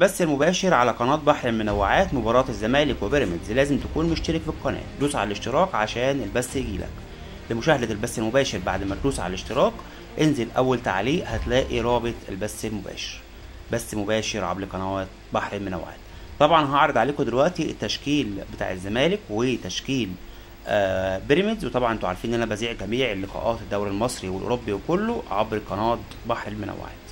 البث المباشر على قناة بحر المنوعات مباراة الزمالك وبيراميدز، لازم تكون مشترك في القناة. دوس على الاشتراك عشان البث يجيلك. لمشاهدة البث المباشر بعد ما تدوس على الاشتراك، انزل أول تعليق هتلاقي رابط البث المباشر. بث مباشر عبر قنوات بحر المنوعات. طبعا هعرض عليكم دلوقتي التشكيل بتاع الزمالك وتشكيل بيراميدز، وطبعا انتوا عارفين ان انا بذيع جميع اللقاءات الدوري المصري والاوروبي وكله عبر قناة بحر المنوعات.